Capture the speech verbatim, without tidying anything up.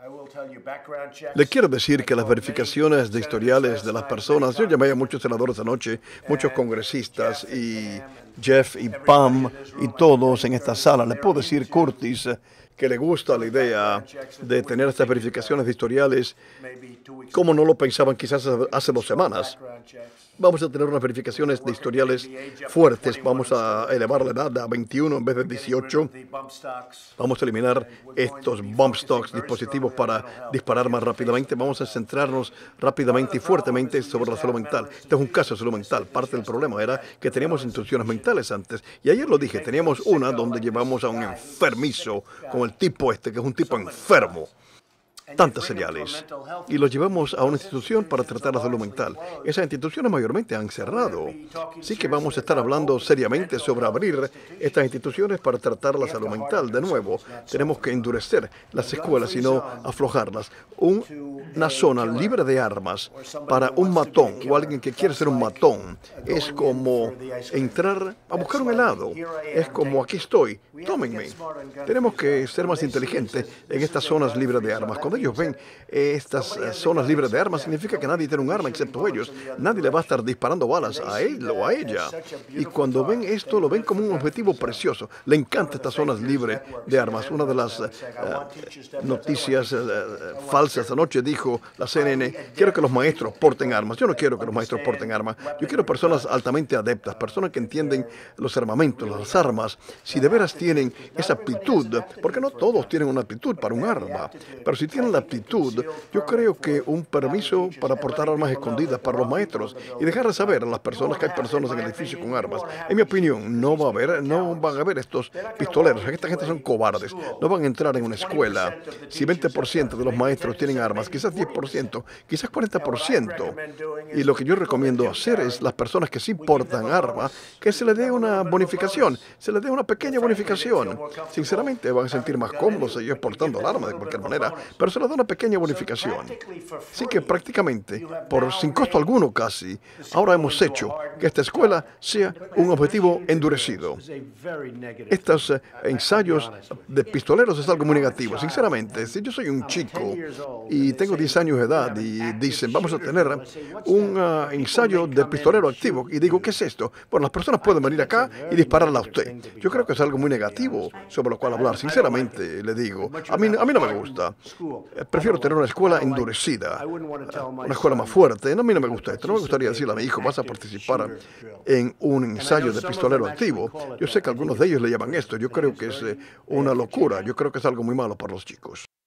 Le quiero decir que las verificaciones de historiales de las personas, yo llamé a muchos senadores anoche, muchos congresistas, y Jeff y Pam y todos en esta sala. Le puedo decir, Curtis, que le gusta la idea de tener estas verificaciones de historiales, como no lo pensaban quizás hace dos semanas. Vamos a tener unas verificaciones de historiales fuertes. Vamos a elevar la edad a veintiuno en vez de dieciocho. Vamos a eliminar estos bump stocks, dispositivos para disparar más rápidamente. Vamos a centrarnos rápidamente y fuertemente sobre la salud mental. Este es un caso de salud mental. Parte del problema era que teníamos instituciones mentales antes. Y ayer lo dije, teníamos una donde llevamos a un enfermizo, con el tipo este, que es un tipo enfermo. Tantas señales, y los llevamos a una institución para tratar la salud mental. Esas instituciones mayormente han cerrado. Sí que vamos a estar hablando seriamente sobre abrir estas instituciones para tratar la salud mental. De nuevo, tenemos que endurecer las escuelas y no aflojarlas. Un, una zona libre de armas para un matón o alguien que quiere ser un matón es como entrar a buscar un helado. Es como, aquí estoy, tómenme. Tenemos que ser más inteligentes en estas zonas libres de armas. Cuando ellos ven estas zonas libres de armas, significa que nadie tiene un arma excepto ellos. Nadie le va a estar disparando balas a él o a ella. Y cuando ven esto, lo ven como un objetivo precioso. Le encanta estas zonas libres de armas. Una de las uh, noticias uh, falsas anoche dijo la C N N, quiero que los maestros porten armas. Yo no quiero que los maestros porten armas. Yo quiero personas altamente adeptas, personas que entienden los armamentos, las armas, si de veras tienen esa aptitud, porque no todos tienen una aptitud para un arma, pero si tienen la aptitud, yo creo que un permiso para portar armas escondidas para los maestros y dejar de saber a las personas que hay personas en el edificio con armas. En mi opinión, no va a haber, no van a haber estos pistoleros. Esta gente son cobardes. No van a entrar en una escuela si veinte por ciento de los maestros tienen armas, quizás diez por ciento, quizás cuarenta por ciento. Y lo que yo recomiendo hacer es las personas que sí portan armas, que se les dé una bonificación, se les dé una pequeña bonificación. Sinceramente, van a sentir más cómodos ellos portando el arma de cualquier manera, pero se les da una pequeña bonificación. Así que prácticamente, por sin costo alguno casi, ahora hemos hecho que esta escuela sea un objetivo endurecido. Estos eh, ensayos de pistoleros es algo muy negativo. Sinceramente, si yo soy un chico y tengo diez años de edad y dicen, vamos a tener un uh, ensayo de pistolero activo, y digo, ¿qué es esto? Bueno, las personas pueden venir acá y dispararla a usted. Yo creo que es algo muy negativo sobre lo cual hablar. Sinceramente, le digo, a mí, a mí no me gusta. Prefiero tener una escuela endurecida, una escuela más fuerte. No, a mí no me gusta esto. No me gustaría decirle a mi hijo, vas a participar en un ensayo de pistolero activo. Yo sé que algunos de ellos le llaman esto. Yo creo que es eh, una locura. Yo creo que es algo muy malo para los chicos.